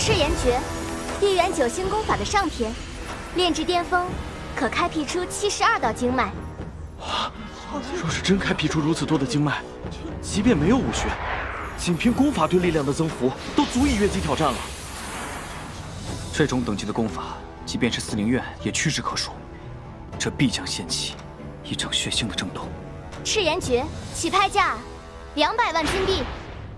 赤炎诀，地元9星功法的上篇，炼至巅峰，可开辟出72道经脉。 若是真开辟出如此多的经脉，即便没有武学，仅凭功法对力量的增幅，都足以越级挑战了。 这种等级的功法，即便是司灵院也屈指可数。这必将掀起一场血腥的争斗。 赤炎诀起拍价200万金币。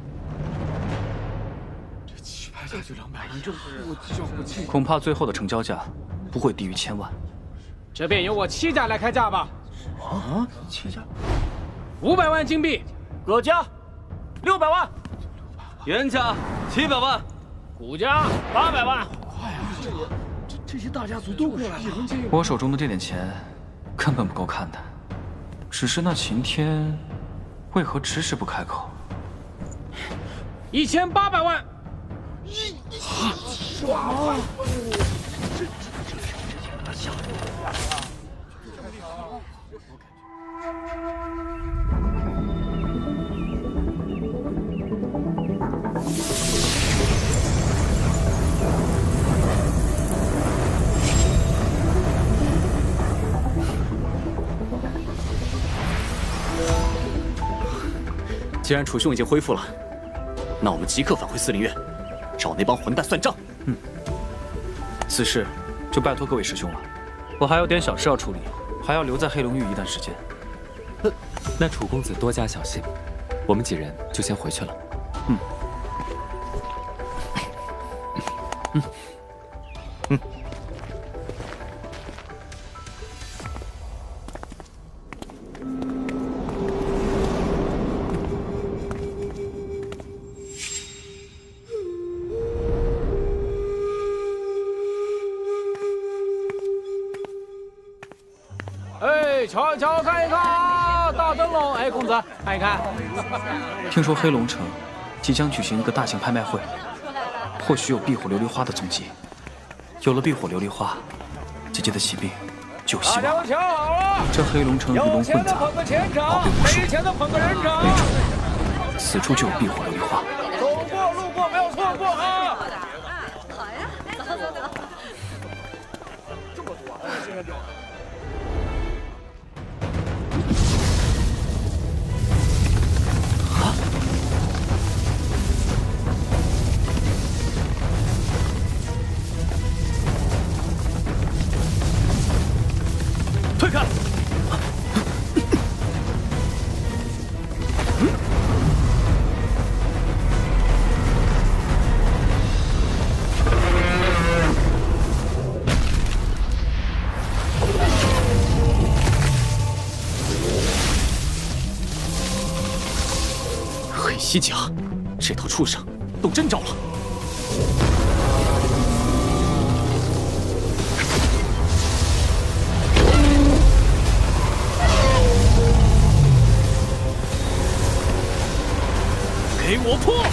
这起拍价就200万， 恐怕最后的成交价不会低于1000万。 这便由我戚家来开价吧。 啊，戚家 500万金币， 葛家600万， 袁家700万， 谷家800万。 快啊！这些大家族都过来了。 我手中的这点钱根本不够看的，只是那秦天为何迟迟不开口 ？1800万。 哇！ 既然楚兄已经恢复了，那我们即刻返回司令院，找那帮混蛋算账。 此事就拜托各位师兄了。我还有点小事要处理，还要留在黑龙域一段时间。 那楚公子多加小心，我们几人就先回去了。 瞧瞧看一看，大灯笼！哎，公子看一看。 听说黑龙城即将举行一个大型拍卖会，或许有避火琉璃花的踪迹。有了避火琉璃花，姐姐的疾病就有希望。 大家都瞧好了， 这黑龙城鱼龙混杂， 捧个前场，没钱的捧个人场。 此处就有避火琉璃花。 走过路过不要错过啊！ 好呀，走走走。 这么多啊！现在就。 退开！ 黑西甲，这头畜生动真招了！给我破！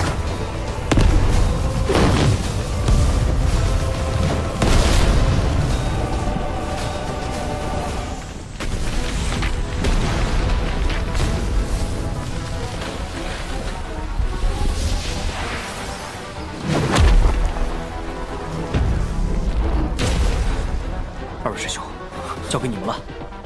二位师兄，交给你们了。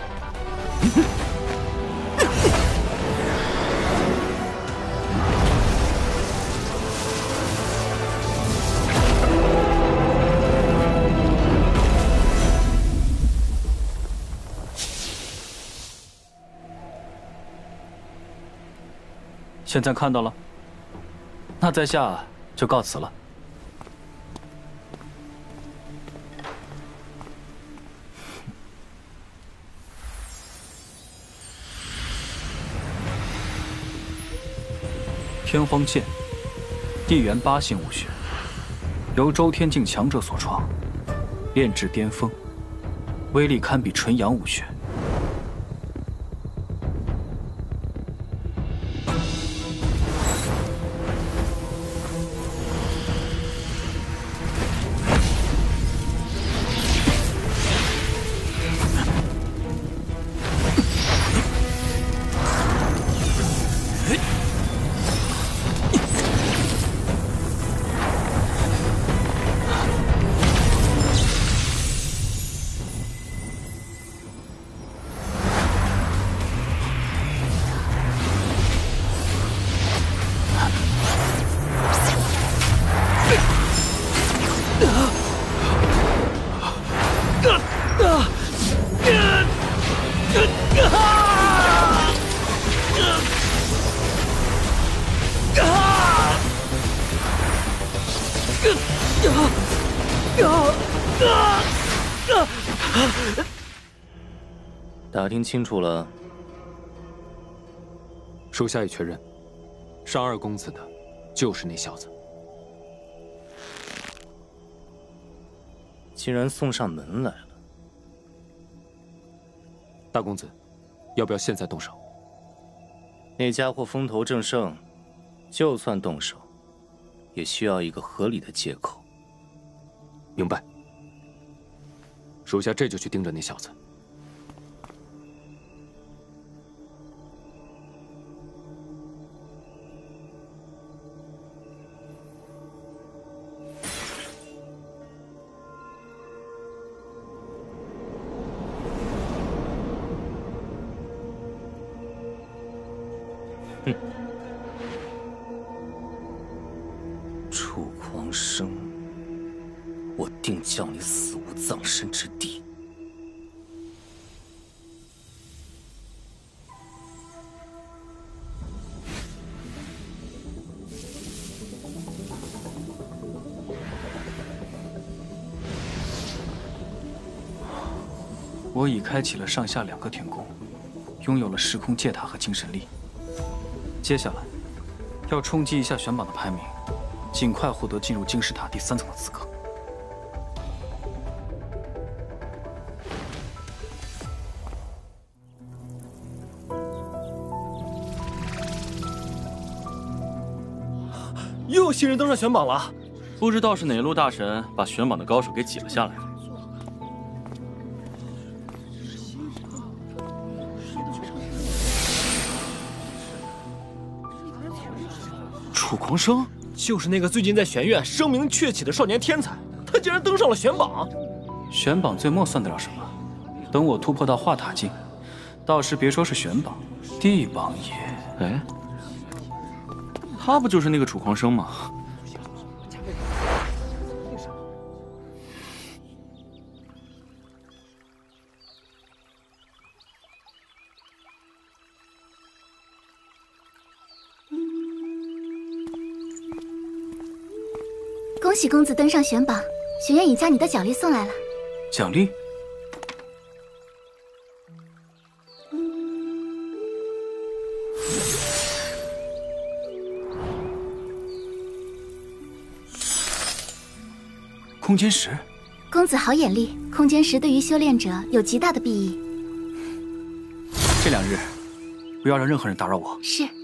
现在看到了，那在下就告辞了。天荒剑，地元8星武学，由周天境强者所创，炼至巅峰，威力堪比纯阳武学。 打听清楚了， 属下已确认，上二公子的就是那小子。 竟然送上门来了。 大公子，要不要现在动手？ 那家伙风头正盛，就算动手，也需要一个合理的借口。 明白。属下这就去盯着那小子。 楚狂生，我定叫你死无葬身之地！ 我已开启了上下2个天宫，拥有了时空界塔和精神力。接下来，要冲击一下玄榜的排名，尽快获得进入晶石塔第3层的资格。 又有新人登上玄榜了， 不知道是哪路大神把玄榜的高手给挤了下来。 楚狂生就是那个最近在玄院声名鹊起的少年天才，他竟然登上了玄榜。 玄榜最末算得了什么？等我突破到化塔境，到时别说是玄榜，地榜也…… 哎，他不就是那个楚狂生吗？ 恭喜公子登上玄榜，学院已将你的奖励送来了。 奖励？空间石。 公子好眼力，空间石对于修炼者有极大的裨益。 这2日，不要让任何人打扰我。 是。